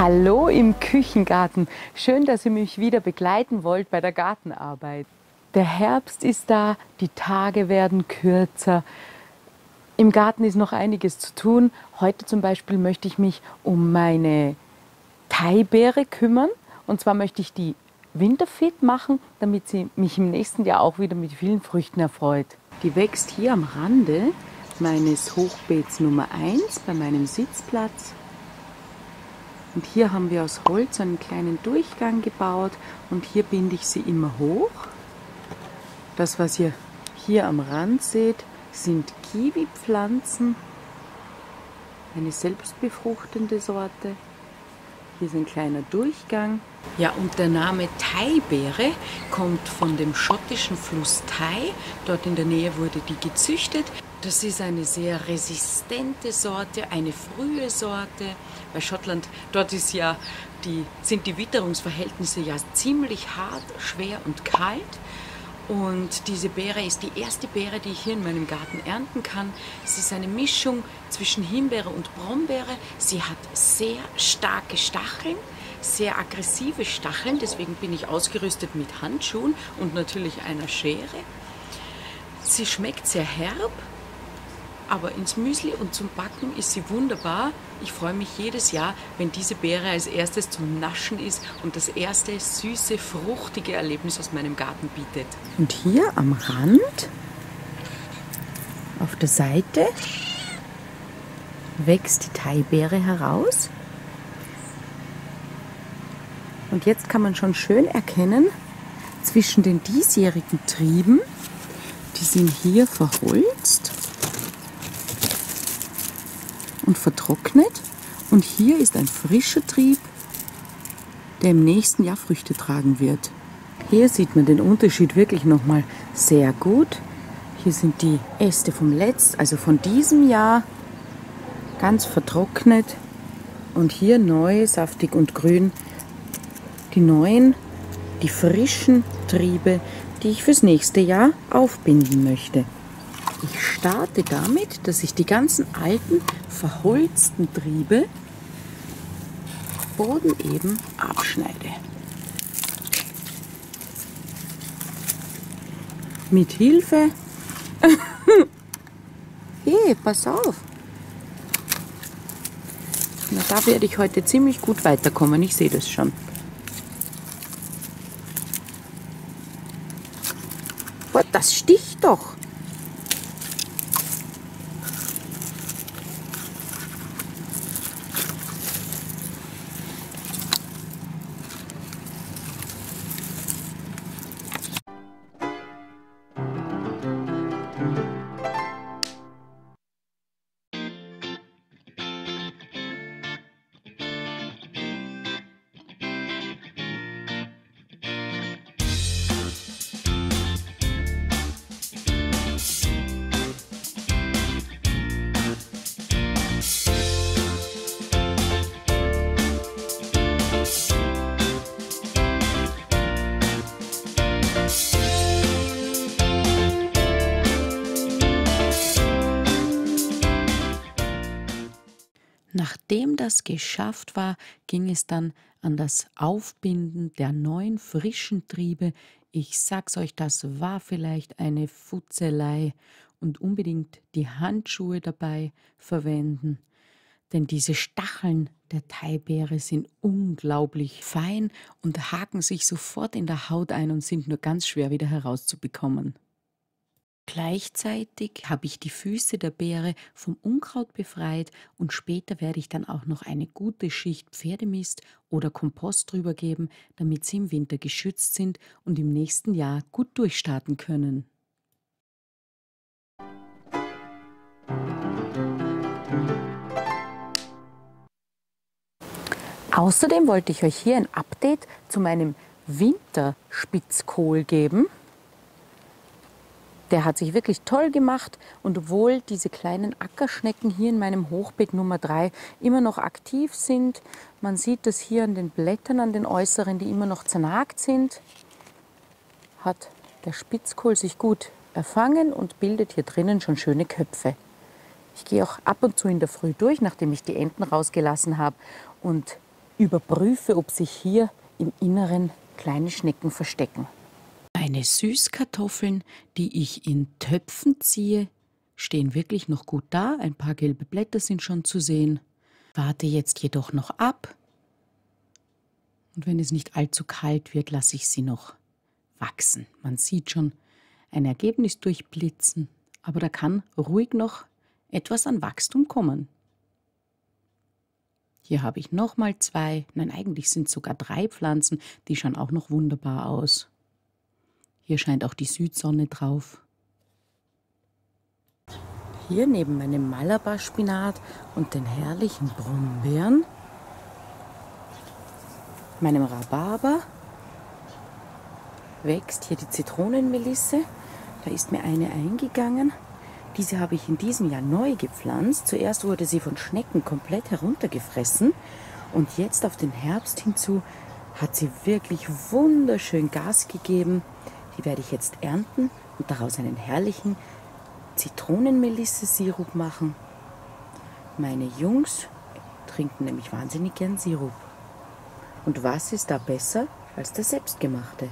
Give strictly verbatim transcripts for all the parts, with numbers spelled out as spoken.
Hallo im Küchengarten. Schön, dass ihr mich wieder begleiten wollt bei der Gartenarbeit. Der Herbst ist da, die Tage werden kürzer. Im Garten ist noch einiges zu tun. Heute zum Beispiel möchte ich mich um meine Thai-Beere kümmern. Und zwar möchte ich die winterfit machen, damit sie mich im nächsten Jahr auch wieder mit vielen Früchten erfreut. Die wächst hier am Rande meines Hochbeets Nummer eins bei meinem Sitzplatz. Und hier haben wir aus Holz einen kleinen Durchgang gebaut und hier binde ich sie immer hoch. Das, was ihr hier am Rand seht, sind Kiwi-Pflanzen, eine selbstbefruchtende Sorte. Hier ist ein kleiner Durchgang. Ja, und der Name Thai-Beere kommt von dem schottischen Fluss Thai. Dort in der Nähe wurde die gezüchtet. Das ist eine sehr resistente Sorte, eine frühe Sorte. Bei Schottland, dort ist ja die, sind die Witterungsverhältnisse ja ziemlich hart, schwer und kalt. Und diese Beere ist die erste Beere, die ich hier in meinem Garten ernten kann. Es ist eine Mischung zwischen Himbeere und Brombeere. Sie hat sehr starke Stacheln, sehr aggressive Stacheln. Deswegen bin ich ausgerüstet mit Handschuhen und natürlich einer Schere. Sie schmeckt sehr herb. Aber ins Müsli und zum Backen ist sie wunderbar. Ich freue mich jedes Jahr, wenn diese Beere als erstes zum Naschen ist und das erste süße, fruchtige Erlebnis aus meinem Garten bietet. Und hier am Rand, auf der Seite, wächst die Thai-Beere heraus. Und jetzt kann man schon schön erkennen, zwischen den diesjährigen Trieben, die sind hier verholzt und vertrocknet. Und hier ist ein frischer Trieb, der im nächsten Jahr Früchte tragen wird. Hier sieht man den Unterschied wirklich nochmal sehr gut. Hier sind die Äste vom letzten, also von diesem Jahr, ganz vertrocknet. Und hier neu, saftig und grün, die neuen, die frischen Triebe, die ich fürs nächste Jahr aufbinden möchte. Ich starte damit, dass ich die ganzen alten, verholzten Triebe bodeneben abschneide. Mit Hilfe... Hey, pass auf! Na, da werde ich heute ziemlich gut weiterkommen, ich sehe das schon. Boah, das sticht doch! Nachdem das geschafft war, ging es dann an das Aufbinden der neuen frischen Triebe. Ich sag's euch, das war vielleicht eine Futzelei und unbedingt die Handschuhe dabei verwenden. Denn diese Stacheln der Thai-Beere sind unglaublich fein und haken sich sofort in der Haut ein und sind nur ganz schwer wieder herauszubekommen. Gleichzeitig habe ich die Füße der Beere vom Unkraut befreit und später werde ich dann auch noch eine gute Schicht Pferdemist oder Kompost drüber geben, damit sie im Winter geschützt sind und im nächsten Jahr gut durchstarten können. Außerdem wollte ich euch hier ein Update zu meinem Winterspitzkohl geben. Der hat sich wirklich toll gemacht und obwohl diese kleinen Ackerschnecken hier in meinem Hochbeet Nummer drei immer noch aktiv sind, man sieht das hier an den Blättern, an den äußeren, die immer noch zernagt sind, hat der Spitzkohl sich gut erfangen und bildet hier drinnen schon schöne Köpfe. Ich gehe auch ab und zu in der Früh durch, nachdem ich die Enten rausgelassen habe und überprüfe, ob sich hier im Inneren kleine Schnecken verstecken. Meine Süßkartoffeln, die ich in Töpfen ziehe, stehen wirklich noch gut da. Ein paar gelbe Blätter sind schon zu sehen. Warte jetzt jedoch noch ab. Und wenn es nicht allzu kalt wird, lasse ich sie noch wachsen. Man sieht schon ein Ergebnis durchblitzen, aber da kann ruhig noch etwas an Wachstum kommen. Hier habe ich nochmal zwei, nein, eigentlich sind es sogar drei Pflanzen, die schauen auch noch wunderbar aus. Hier scheint auch die Südsonne drauf. Hier neben meinem Malabar-Spinat und den herrlichen Brombeeren, meinem Rhabarber, wächst hier die Zitronenmelisse. Da ist mir eine eingegangen. Diese habe ich in diesem Jahr neu gepflanzt. Zuerst wurde sie von Schnecken komplett heruntergefressen und jetzt auf den Herbst hinzu hat sie wirklich wunderschön Gas gegeben. Die werde ich jetzt ernten und daraus einen herrlichen Zitronenmelisse-Sirup machen. Meine Jungs trinken nämlich wahnsinnig gern Sirup. Und was ist da besser als der selbstgemachte?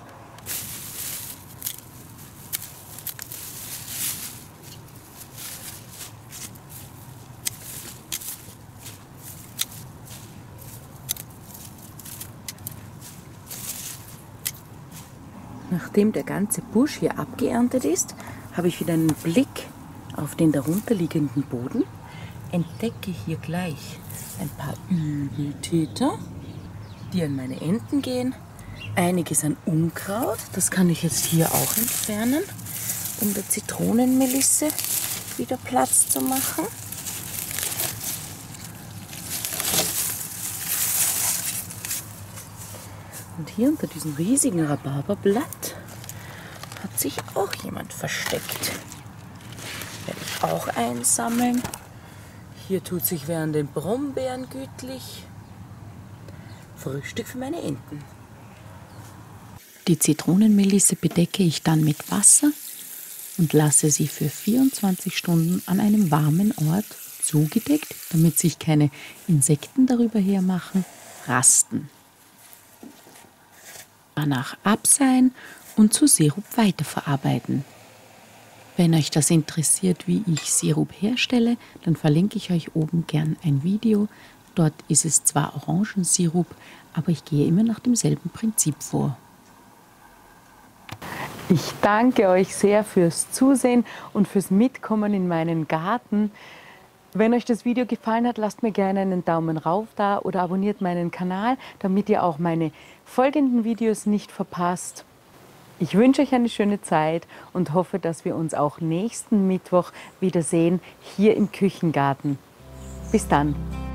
Nachdem der ganze Busch hier abgeerntet ist, habe ich wieder einen Blick auf den darunterliegenden Boden, entdecke hier gleich ein paar Übeltäter, die an meine Enten gehen, einiges an Unkraut, das kann ich jetzt hier auch entfernen, um der Zitronenmelisse wieder Platz zu machen. Und hier unter diesem riesigen Rhabarberblatt hat sich auch jemand versteckt. Werde ich auch einsammeln. Hier tut sich während den Brombeeren gütlich. Frühstück für meine Enten. Die Zitronenmelisse bedecke ich dann mit Wasser und lasse sie für vierundzwanzig Stunden an einem warmen Ort zugedeckt, damit sich keine Insekten darüber hermachen, rasten. Danach abseihen und zu Sirup weiterverarbeiten. Wenn euch das interessiert, wie ich Sirup herstelle, dann verlinke ich euch oben gern ein Video. Dort ist es zwar Orangensirup, aber ich gehe immer nach demselben Prinzip vor. Ich danke euch sehr fürs Zusehen und fürs Mitkommen in meinen Garten. Wenn euch das Video gefallen hat, lasst mir gerne einen Daumen rauf da oder abonniert meinen Kanal, damit ihr auch meine folgenden Videos nicht verpasst. Ich wünsche euch eine schöne Zeit und hoffe, dass wir uns auch nächsten Mittwoch wiedersehen hier im Küchengarten. Bis dann!